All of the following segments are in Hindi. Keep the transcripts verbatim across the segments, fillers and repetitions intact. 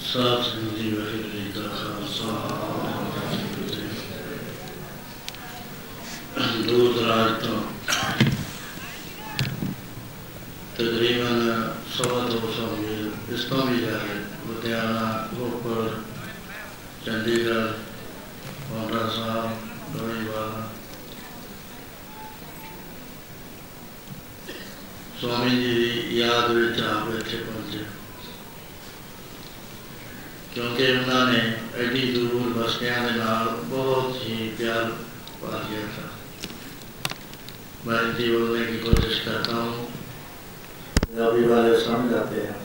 सात संगति वाहिगुरू का खालसा दूर दराज तो तकरीबन सवा दो सौ मील इस तो भी जाए लुधियाना रोपड़ चंडीगढ़ पांवटा साहब लोहीवाला स्वामी जी की याद में आप इतने पहुंचे क्योंकि उन्होंने एडी दूर बस्तियां के नाल बहुत ही प्यार पा दिया था। मैं हिंदी बोलने की कोशिश करता हूँ, पंजाबी वाले समझ जाते हैं।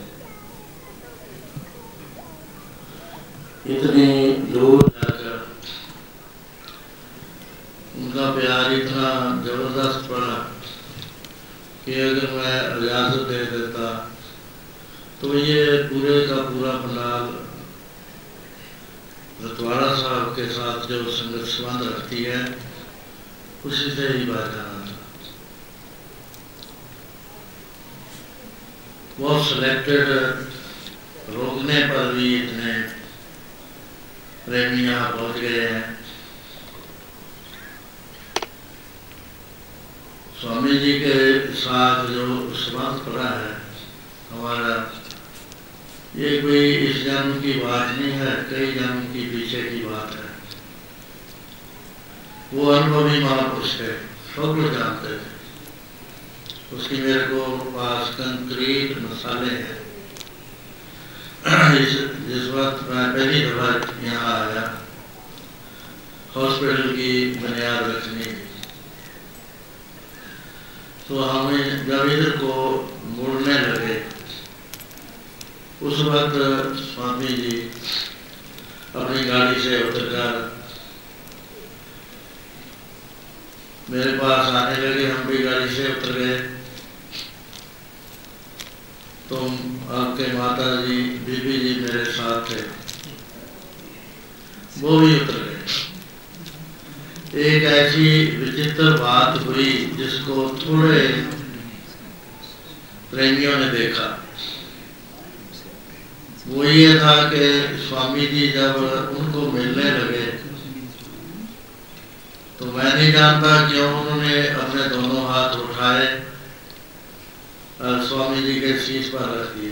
इतनी दूर जाकर उनका प्यार इतना जबरदस्त पड़ा कि अगर मैं इजाज़त दे देता तो ये पूरे का पूरा पंडाल रतवाड़ा साहब के साथ जो संगत संबंध रखती है उसी से ही बात जाना था। बहुत सिलेक्टेड रोकने पर भी इतने प्रेमी यहाँ पहुँच गए हैं। स्वामी जी के साथ जो संबंध पड़ा है हमारा, ये कोई इस जन्म की बात नहीं है, कई जन्म की पीछे की बात है। वो अनुभवी महापुरुष थे, सब लोग जानते थे। उसकी मेरे को पास कंक्रीट मसाले हैं। इस जिस वक्त मैं पहली दफा यहाँ आया हॉस्पिटल की बुनियाद रखने की, तो हमें जब इधर को मुड़ने लगे उस वक्त स्वामी जी अपनी गाड़ी से उतरकर मेरे पास आने लगे। हम भी गाड़ी से उतर गए तो आपके माता जी बीबी जी मेरे साथ थे, वो भी उतर गए। एक ऐसी विचित्र बात हुई जिसको थोड़े प्रेमियों ने देखा। वो ये था कि स्वामी जी जब उनको मिलने लगे तो मैं नहीं जानता क्यों उन्होंने अपने दोनों हाथ उठाए और स्वामी जी के शीश पर रख दिए।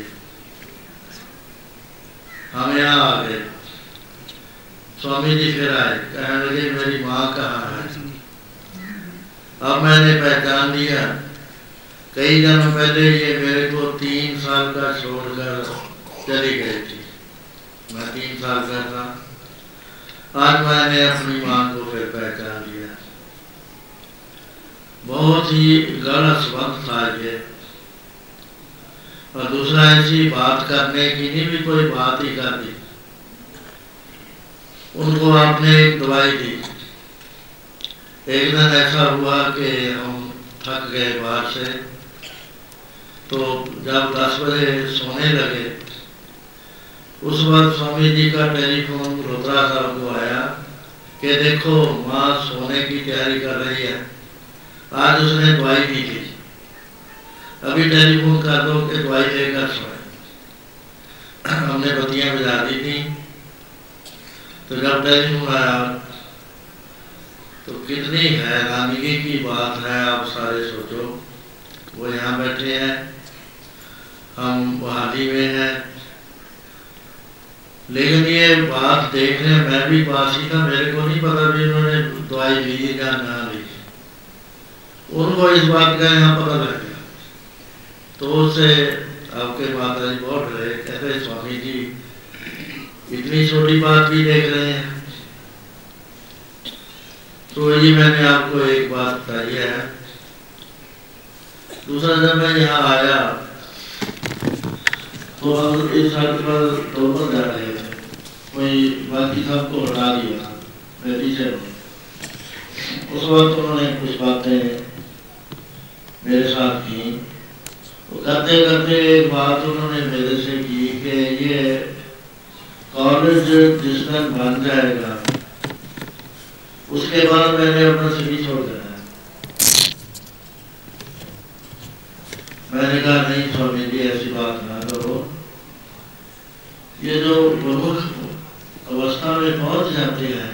हम यहाँ आ गए, स्वामी जी फिर आए, कहने लगे मेरी माँ कहाँ है। अब मैंने पहचान लिया, कई जन्म पहले ये मेरे को तीन साल का छोड़कर चली गई थी। मैं तीन साल का था, आज मैंने अपनी माँ को फिर पहचान लिया। बहुत ही गलत संबंध था ये। और दूसरा, ऐसी बात करने की नहीं भी कोई बात ही कर दी। उनको आपने एक दवाई दी। एक दिन ऐसा हुआ कि हम थक गए बाहर से, तो जब दस बजे सोने लगे उस वक्त स्वामी जी का टेलीफोन रोतरा साहब को आया कि देखो माँ सोने की तैयारी कर रही है, आज उसने दवाई दी थी, अभी टेलीफोन कर दो कि दवाई लेकर सोए। हमने बत्तियां बुझा दी थी। तो जब टेलीफोन आया तो कितनी हैरानगी की बात है, आप सारे सोचो। वो यहाँ बैठे हैं, हम बहाली में हैं, लेकिन ये बात देखने मैं भी पास ही था, मेरे को नहीं पता भी उन्होंने दवाई ली या ना ली। उनको इस बात का यहाँ पता लग गया तो उससे आपके माता जी बहुत रहे, कहते स्वामी जी इतनी छोटी बात भी देख रहे हैं। तो ये मैंने आपको एक बात बताई है। दूसरा, जब मैं यहाँ आया तो हम इस सड़क पर दोनों जा रहे थे, कोई बाकी सबको हटा दिया मैं पीछे। उस वक्त उन्होंने कुछ बातें मेरे साथ की। तो करते करते एक बात उन्होंने मेरे से की कि ये कॉलेज जिस दिन बन जाएगा उसके बाद मैंने अपना सिटी छोड़ देना है। मैंने कहा नहीं स्वामी जी ऐसी बात ना करो, ये जो प्रमुख अवस्था में पहुंच जाते हैं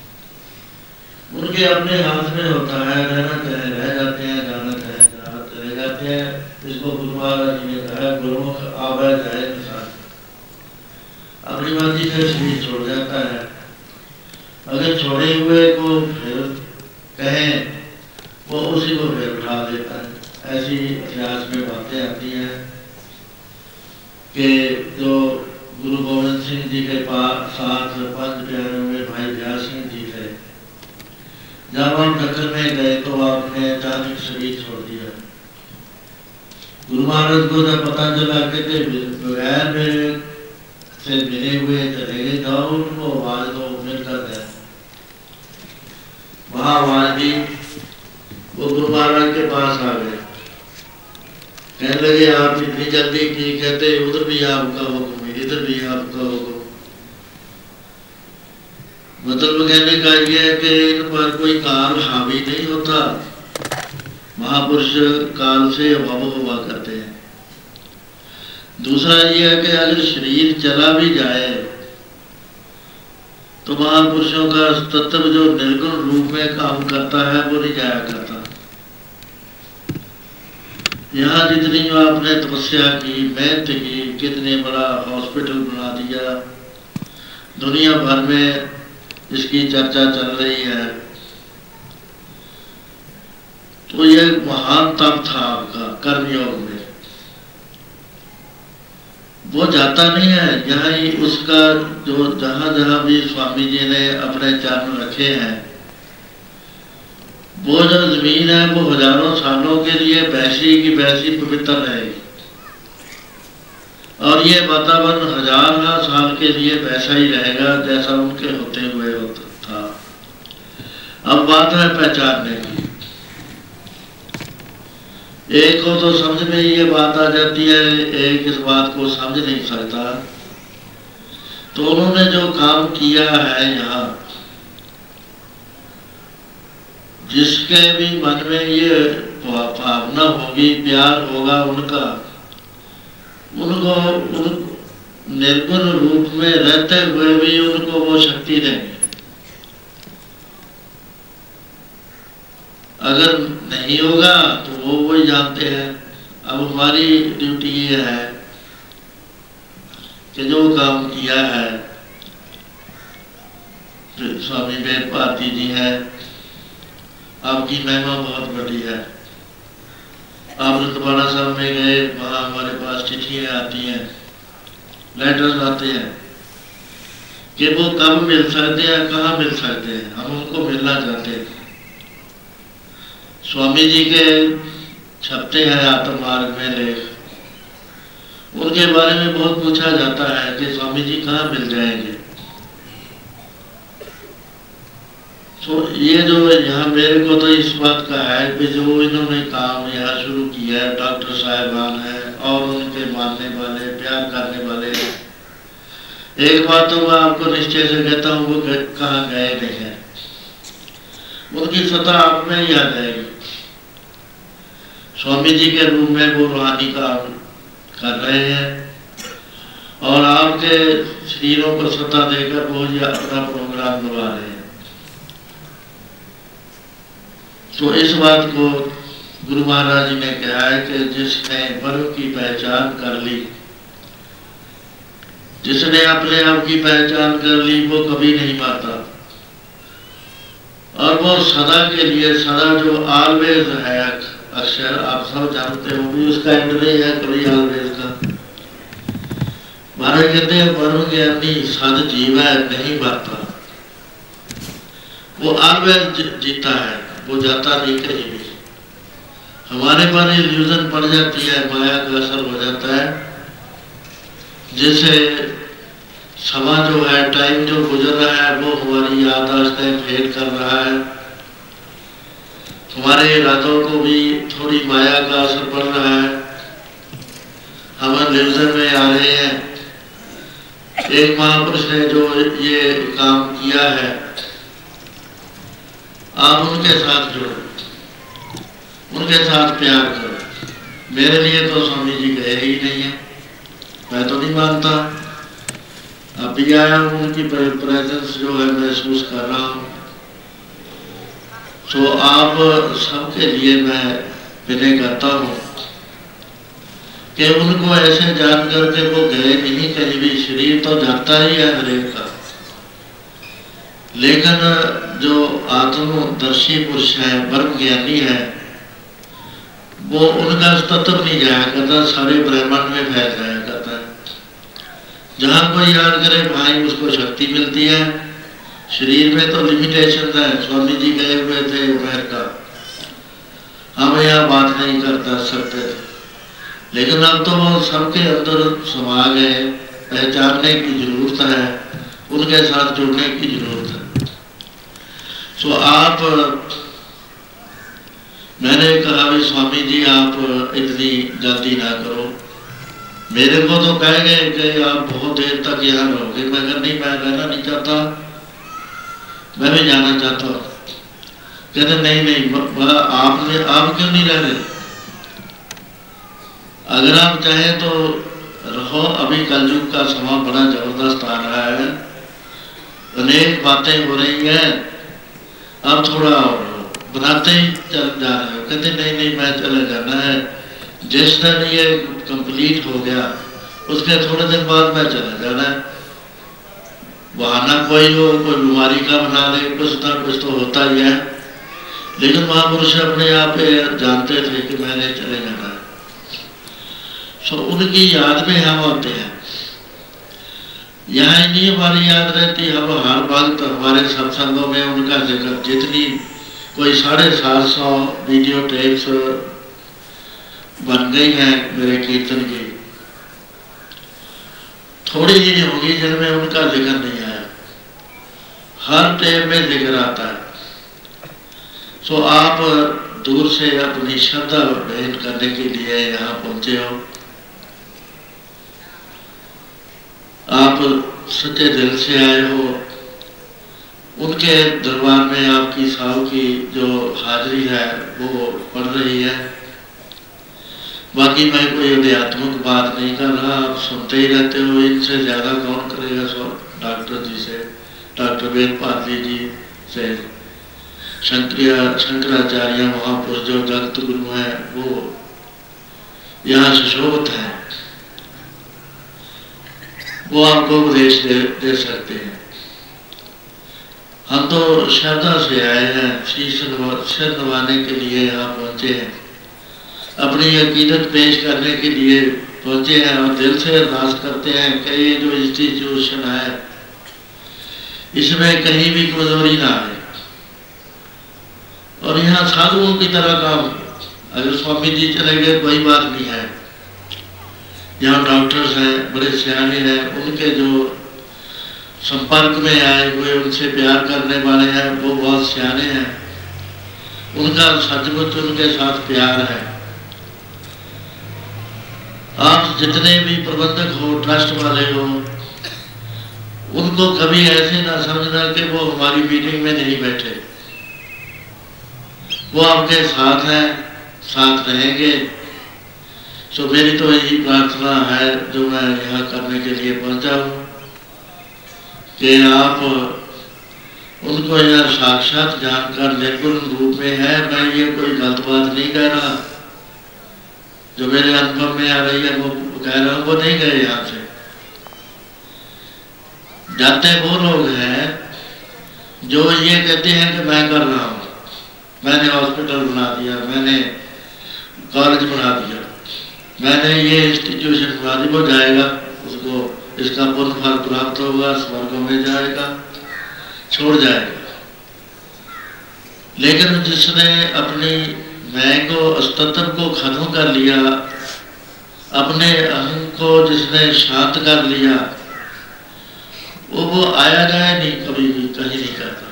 उनके अपने हाथ में होता है, रहना चाहे रह जाते हैं, जाना चाहे जाना चले जाते हैं। इसको गुरु महाराज जी ने कहा गुरुमुख आवे जाए इंसान, अपनी मर्जी से शरीर छोड़ जाता है। अगर छोड़े हुए को फिर कहें वो उसी को फिर उठा देता है। ऐसी इतिहास में बातें आती हैं कि जो गुरु गोविंद सिंह जी के पास साथ पंच प्यारों में भाई व्यास सिंह जी थे, जब हम दक्कन में गए तो आपने अचानक शरीर छोड़ दिया। गुरु महाराज को जब पता चला कि बगैर मेरे से मिले हुए चले गए, जाओ उनको आवाज दो, मिल कर गए। वहां आवाज दी, वो गुरु महाराज के पास आ गए, कहने लगे आप इतनी जल्दी की कहते, उधर भी आपका हुक्म, इधर भी आपका हुक्म। मतलब कहने का यह है कि इन पर कोई काल हावी नहीं होता, महापुरुष काल से अभाव हुआ करते हैं। दूसरा यह है कि अगर शरीर चला भी जाए तो महापुरुषों का तत्व जो निर्गुण रूप में काम करता है वो नहीं जाया करता। यहाँ जितनी आपने तपस्या की, मेहनत की, कितने बड़ा हॉस्पिटल बना दिया, दुनिया भर में इसकी चर्चा चल रही है, तो यह महान तप था आपका कर्मयोग में, वो जाता नहीं है। यहाँ ही उसका जो जहां जहां भी स्वामी जी ने अपने चरण रखे हैं, वो जो जमीन है वो हजारों सालों के लिए वैसी की वैसी पवित्र रहेगी, और ये वातावरण हजार साल के लिए वैसा ही रहेगा जैसा उनके होते हुए होता था। अब बात है पहचानने की। एक को तो समझ में ये बात आ जाती है, एक इस बात को समझ नहीं सकता। तो उन्होंने जो काम किया है यहाँ, जिसके भी मन में ये भावना होगी, प्यार होगा उनका, उनको उन निर्गुण रूप में रहते हुए भी उनको वो शक्ति देंगे। अगर नहीं होगा तो वो वही जानते हैं। अब हमारी ड्यूटी ये है कि जो काम किया है, स्वामी वेद भारती जी है, आपकी महिमा बहुत बड़ी है। आप रतवाड़ा साहब में गए, वहाँ हमारे पास चिट्ठियाँ आती हैं, लेटर्स आते हैं कि वो कब मिल सकते हैं, कहाँ मिल सकते हैं, हम उनको मिलना चाहते हैं। स्वामी जी के छपते हैं आत्म मार्ग में लेख, उनके बारे में बहुत पूछा जाता है कि स्वामी जी कहाँ मिल जाएंगे। तो ये जो यहाँ मेरे को तो इस बात का है कि जो इन्होंने काम यहाँ शुरू किया है, डॉक्टर साहिबान है और उनके मानने वाले, प्यार करने वाले, एक बात तो मैं आपको निश्चय से कहता हूँ, वो कहाँ गए नहीं है, उनकी सत्ता आप में ही आ जाएगी। स्वामी जी के रूप में वो रूहानी काम कर रहे हैं और आपके शरीरों को सत्ता देकर वो ये अपना प्रोग्राम करवा रहे हैं। तो इस बात को गुरु महाराज जी ने कहा है कि जिसने परम की पहचान कर ली, जिसने अपने आप की पहचान कर ली, वो कभी नहीं मरता। और वो सदा के लिए, सदा जो ऑलवेज है अक्षर, आप सब जानते हो भी उसका एंड नहीं है कभी ऑलवेज का। महाराज कहते हैं परम ज्ञानी सद जीव है, नहीं मरता, वो ऑलवेज जीता है, वो जाता नहीं कहीं भी। हमारे पर इल्यूजन पड़ जाती है, माया का असर हो जाता है, जिससे समा जो है, टाइम जो गुजर रहा है, वो हमारी याददाश्तें फेल कर रहा है। हमारे इरादों को भी थोड़ी माया का असर पड़ रहा है, हम इल्यूजन में आ रहे हैं। एक महापुरुष ने जो ये काम किया है, आप उनके साथ जुड़ो, उनके साथ प्यार करो। मेरे लिए तो स्वामी जी गए ही नहीं है, मैं तो नहीं मानता। अभी आया हूँ, उनकी प्रेजेंस जो है महसूस कर रहा हूँ। तो आप सबके लिए मैं विनय करता हूँ कि उनको ऐसे जान करके वो गए नहीं कहीं भी, शरीर तो जाता ही है हरेक का, लेकिन जो आत्मदर्शी पुरुष है, ब्रह्म ज्ञानी है, वो उनका तत्व नहीं जाया करता, सारे ब्रह्मांड में फैल जाया करता है। जहाँ कोई याद करे भाई उसको शक्ति मिलती है। शरीर में तो लिमिटेशन है। स्वामी जी गए हुए थे अमेरिका, हम यहाँ बात नहीं करता सकते थे, लेकिन अब तो वो सबके अंदर समा गए। पहचानने की जरूरत है, उनके साथ जुड़ने की जरूरत है। तो आप, मैंने कहा भी स्वामी जी आप इतनी जल्दी ना करो। मेरे को तो कह गए कि आप बहुत देर तक यहाँ रहोगे। मैं कहा नहीं, मैं रहना नहीं चाहता, मैं भी जाना चाहता हूँ। कहते नहीं नहीं, आपने आप क्यों नहीं रह रहे? अगर आप चाहें तो रहो। अभी कलयुग का समा बड़ा जबरदस्त आ रहा है, अनेक बातें हो रही हैं, अब थोड़ा बनाते ही चल जा रहे हो। कहते नहीं नहीं, मैं चले जाना है। जिस दिन ये कंप्लीट हो गया उसके थोड़े दिन बाद मैं चला जाना है। बहाना कोई हो, कोई बीमारी का बना दे, कुछ ना कुछ तो होता ही है। लेकिन महापुरुष अपने आप जानते थे कि मैंने चले जाना है। सो उनकी याद में हम आते हैं। यहाँ नहीं हमारी याद रहती, हम हर वक्त हमारे सत्संगों में उनका जिक्र, जितनी कोई साढ़े सात सौ वीडियो टेप्स बन गई हैं मेरे कीर्तन की, थोड़ी ही होगी जिनमें उनका जिक्र नहीं आया। हर टेप में जिक्र आता है। सो आप दूर से अपनी श्रद्धा भेंट करने के लिए यहाँ पहुंचे हो। आप सच्चे दिल से आए हो। उनके दरबार में आपकी साहब की जो हाजिरी है वो पड़ रही है। बाकी मैं कोई अध्यात्मिक बात नहीं कर रहा, आप सुनते ही रहते हो। इनसे ज़्यादा कौन करेगा? सो डॉक्टर जी से, डॉक्टर वेद पात्री जी से, शंकरिया शंकराचार्य महापुरुष जो जगत गुरु हैं वो यहाँ सुशोभित हैं, वो आपको उपदेश दे, दे सकते हैं। हम तो श्रद्धा से आए हैं, शीश सिर नवाने के लिए यहाँ पहुँचे हैं, अपनी अकीदत पेश करने के लिए पहुँचे हैं और दिल से अरदास करते हैं कि ये जो इंस्टीट्यूशन है इसमें कहीं भी कमजोरी ना आए और यहाँ साधुओं की तरह काम। अगर स्वामी जी चले गए कोई बात नहीं है। यहाँ डॉक्टर्स हैं, बड़े सियाने हैं, उनके जो संपर्क में आए हुए, उनसे प्यार करने वाले हैं, वो बहुत सियाने हैं। उनका सचमुच उनके साथ प्यार है। आप जितने भी प्रबंधक हो, ट्रस्ट वाले हो, उनको कभी ऐसे ना समझना कि वो हमारी मीटिंग में नहीं बैठे। वो आपके साथ हैं, साथ रहेंगे। सो मेरी तो यही प्रार्थना है जो मैं यहाँ करने के लिए पहुँचा हूँ कि आप उनको यह साक्षात जानकर निर्गुण रूप में है। मैं ये कोई गलत बात नहीं कह रहा, जो मेरे अनुभव में आ रही है वो कह रहा हूँ। वो नहीं गए यहाँ से। जाते वो लोग हैं जो ये कहते हैं कि मैं कर रहा हूँ, मैंने हॉस्पिटल बना दिया, मैंने कॉलेज बना दिया, मैंने ये इंस्टीट्यूशन बना दी। वो जाएगा, उसको इसका पुण्य फल प्राप्त होगा, स्वर्ग में जाएगा, छोड़ जाएगा। लेकिन जिसने अपनी मैं को अस्तित्व को खत्म कर लिया, अपने अहम को जिसने शांत कर लिया, वो वो आया जाए नहीं, कभी भी कहीं नहीं करता।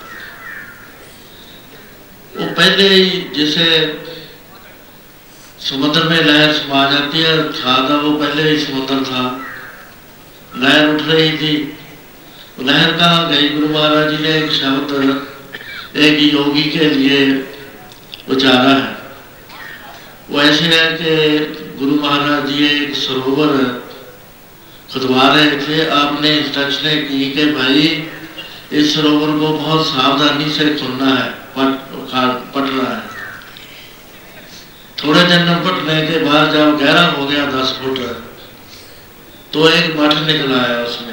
वो पहले ही जैसे समुद्र में लहर समा जाती है, था था वो पहले ही समुद्र था, लहर उठ रही थी। लहर कहाँ गई? गुरु महाराज जी ने एक शब्द एक योगी के लिए उचारा है। वो ऐसे है कि गुरु महाराज जी एक सरोवर खुदवा रहे थे, आपने इंस्ट्रक्शनें की कि भाई इस सरोवर को बहुत सावधानी से खुलना है, पट पट रहा है। थोड़े दिन पटने के बाद जब गहरा हो गया दस फुट तो एक मठ निकला है उसमें।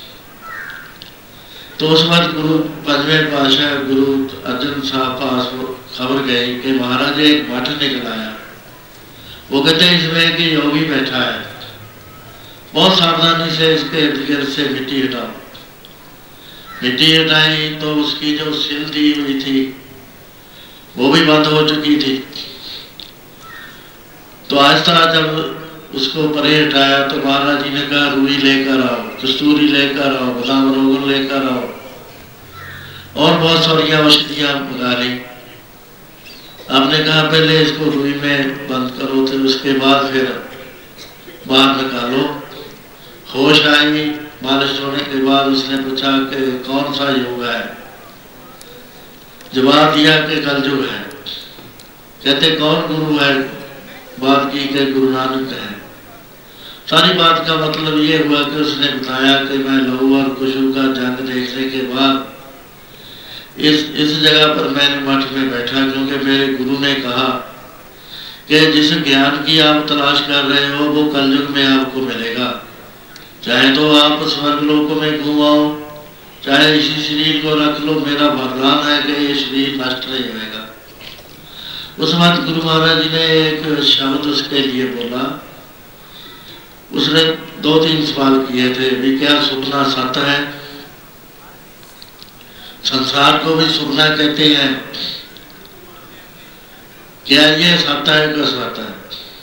तो उस वक्त गुरु पंजवें पातशाह गुरु अर्जन साहब पास खबर गई कि महाराज एक मठ निकल आया। वो कहते इसमें कि योगी बैठा है, बहुत सावधानी से इसके इर्द गिर्द से मिट्टी हटाओ। मिट्टी हटाई तो उसकी जो सिल दी हुई थी वो भी बंद हो चुकी थी। तो आहिस्ता जब उसको परे हटाया तो महाराज जी ने कहा रूई लेकर आओ, कस्तूरी लेकर आओ, बादाम रोगन लेकर आओ और बहुत सारी औषधियाँ मंगा ली। आपने कहा पहले इसको रूई में बंद करो, तो उसके बाद फिर बाहर निकालो। होश आई, मालिश होने के बाद उसने पूछा कि कौन सा योग है। जवाब दिया कि कलयुग है। कहते कौन गुरु है? बात की कि गुरु नानक है। सारी बात का मतलब ये हुआ कि उसने बताया कि मैं लहू और कुशु का जंग देखने के बाद इस इस जगह पर मैंने मठ में बैठा, क्योंकि मेरे गुरु ने कहा कि जिस ज्ञान की आप तलाश कर रहे हो वो कलयुग में आपको मिलेगा। चाहे तो आप स्वर्ग लोकों में घूमाओ, चाहे इसी शरीर को रख लो, मेरा वरदान है कि ये शरीर नष्ट नहीं होगा। उस वक्त गुरु महाराज जी ने एक शब्द उसके लिए बोला। उसने दो तीन सवाल किए थे भी क्या सुपना सत्य है? संसार को भी सुपना कहते हैं, क्या ये सत्य है कि असत्य है?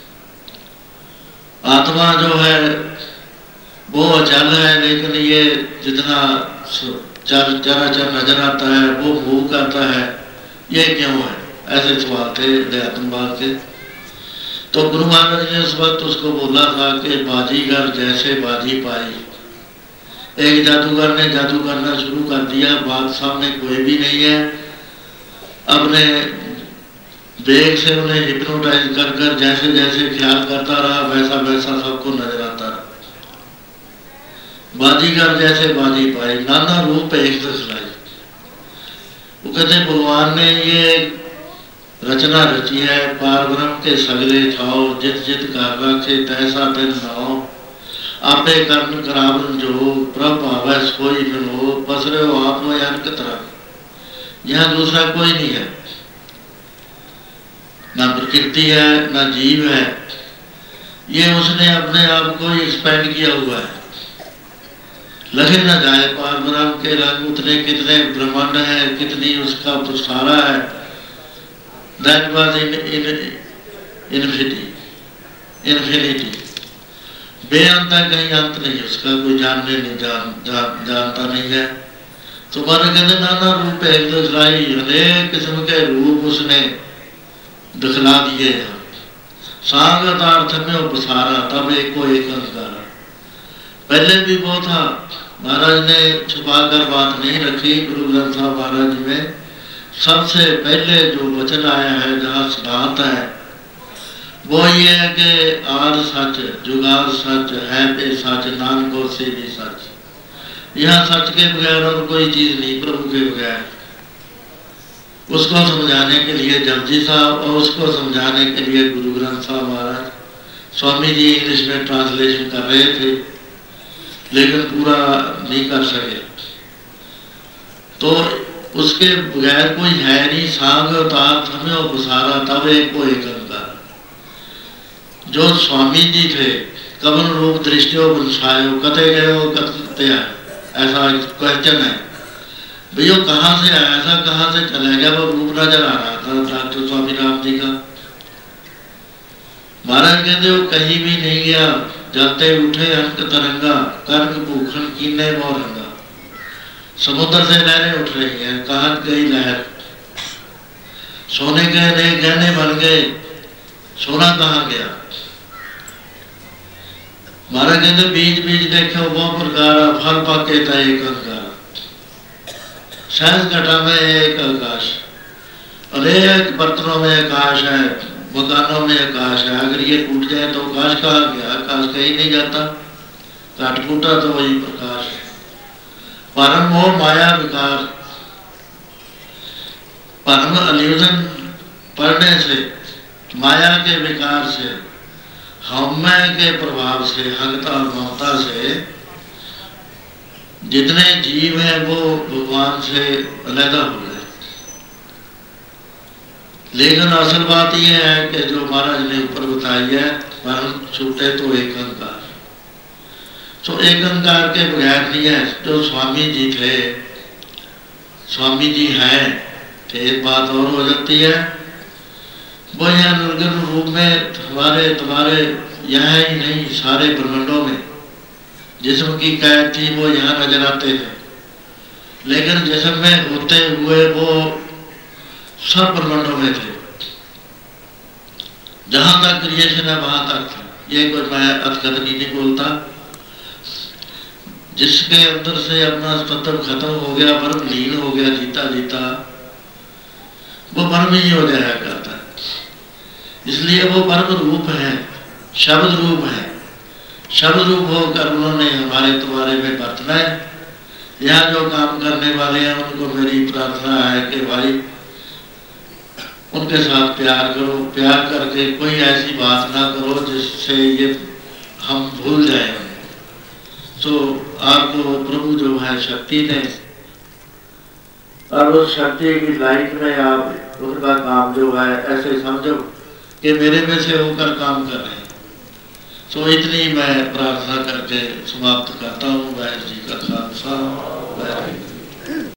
आत्मा जो है वो अचल है, लेकिन ये जितना चर चराचर नजर आता है वो मूव करता है, ये क्यों है? ऐसे सवाल थे अध्यात्मवाद के। तो गुरु महाराज ने उस वक्त उसको बोला था कि बाजीगर जैसे बाजी पाई। एक जादूगर ने जादू करना शुरू कर दिया, बात सामने कोई भी नहीं है, अपने वेग से उन्हें हिप्नोटाइज कर कर जैसे जैसे ख्याल करता रहा वैसा वैसा सबको नजर आता रहा। बाजीगर जैसे बाजी पाई, नाना रूप एक दिखलाई। वो कहते भगवान ने ये रचना रची है, पार ब्रह्म के सगले छाओ, जित जित कर रखे तैसा तिन नाओ, आपे कर्म करावन जो प्रभ आवे सोई न हो, पसरे हो आप में अनक तरह। यहाँ दूसरा कोई नहीं है, ना प्रकृति है ना जीव है, ये उसने अपने आप को एक्सपेंड किया हुआ है। लगे न जाए पार ब्रह्म के रंग उतने कितने ब्रह्मांड है, कितनी उसका प्रसारा है। That was in in infinity infinity बेअंत है, कहीं अंत नहीं उसका, कोई जानने नहीं जान, जान जानता नहीं है। तो माने कहते नाना रूप एक दिखलाई, अनेक किस्म के रूप उसने दिखला दिए हैं। सांगत अर्थ में उपसारा तब एक को एक अंगारा। पहले भी वो था, महाराज ने छुपा कर बात नहीं रखी। गुरु ग्रंथ साहब महाराज जी में सबसे पहले जो वचन आया है, जहाँ सिद्धांत है, वो ये है कि आद सच जुगाद सच है पे सच, नानको से भी सच। यहाँ सच के बगैर और कोई चीज नहीं, प्रभु के बगैर। उसको समझाने के लिए जपजी साहब और उसको समझाने के लिए गुरु ग्रंथ साहब महाराज। स्वामी जी इंग्लिश में ट्रांसलेशन कर रहे थे लेकिन पूरा नहीं कर सके, तो उसके बगैर कोई है नहीं। सांग तार थमे उपसारा तब एक को एक अंगारा। जो स्वामी जी थे कवन रूप दृष्टियों बनसायो, कते गए हो कते आए, ऐसा क्वेश्चन है भाई वो कहाँ से आया था, कहाँ से चला गया? वो रूप नजर आ रहा था डॉक्टर स्वामी राम जी का। महाराज कहते वो कहीं भी नहीं गया, जलते उठे अंक तरंगा, कर्क भूखन कीने मोरंगा। समुद्र से लहरें उठ रही हैं, कहाँ गई लहर? सोने के नए गहने बन गए, सोना कहाँ गया? महाराज कहते बीज बीज देखे वो प्रकारा, फल पाके था एक अंगारा। सहज घटा में एक आकाश, अनेक बर्तनों में आकाश है, मकानों में आकाश है। अगर ये टूट जाए तो आकाश कहाँ गया? आकाश कहीं नहीं जाता। घटपुटा तो वही प्रकाश है। परम मोह माया विकार, परम अल्यूजन पढ़ने से, माया के विकार से, हमें के प्रभाव से, हंगता और ममता से जितने जीव हैं वो भगवान से अलग हो गए। लेकिन असल बात यह है कि जो महाराज ने ऊपर बताई है, परम छूटे तो एक अंकार। तो एक अंकार के बगैर नहीं है। जो स्वामी जी थे, स्वामी जी हैं, तो एक बात और हो जाती है, वो यहाँ निर्गुण रूप में हमारे तुम्हारे यहाँ ही नहीं सारे ब्रह्मांडों में जिस्म की कैद थी वो यहाँ नजर आते थे, लेकिन जिस्म में होते हुए वो सब ब्रह्मांडों में थे। जहां तक क्रिएशन है वहां तक था। ये कोई मैं अथकथनी नहीं बोलता। जिसके अंदर से अपना तत्व खत्म हो गया, ब्रह्म लीन हो गया, जीता जीता वो ब्रह्म ही हो जाया करता है। इसलिए वो ब्रह्म रूप है, शब्द रूप है। शब्द रूप होकर उन्होंने हमारे तुम्हारे में बरतना है। यहाँ जो काम करने वाले हैं उनको मेरी प्रार्थना है कि भाई उनके साथ प्यार करो, प्यार करके कोई ऐसी बात ना करो जिससे ये हम भूल जाए। तो आपको प्रभु जो है शक्ति ने, और उस शक्ति की लाइट में आप उनका काम जो है ऐसे समझो कि मेरे में से होकर काम कर रहे हैं। तो इतनी मैं प्रार्थना करके समाप्त करता हूँ। वाहिगुरू जी का खालसा, वाहिगुरू।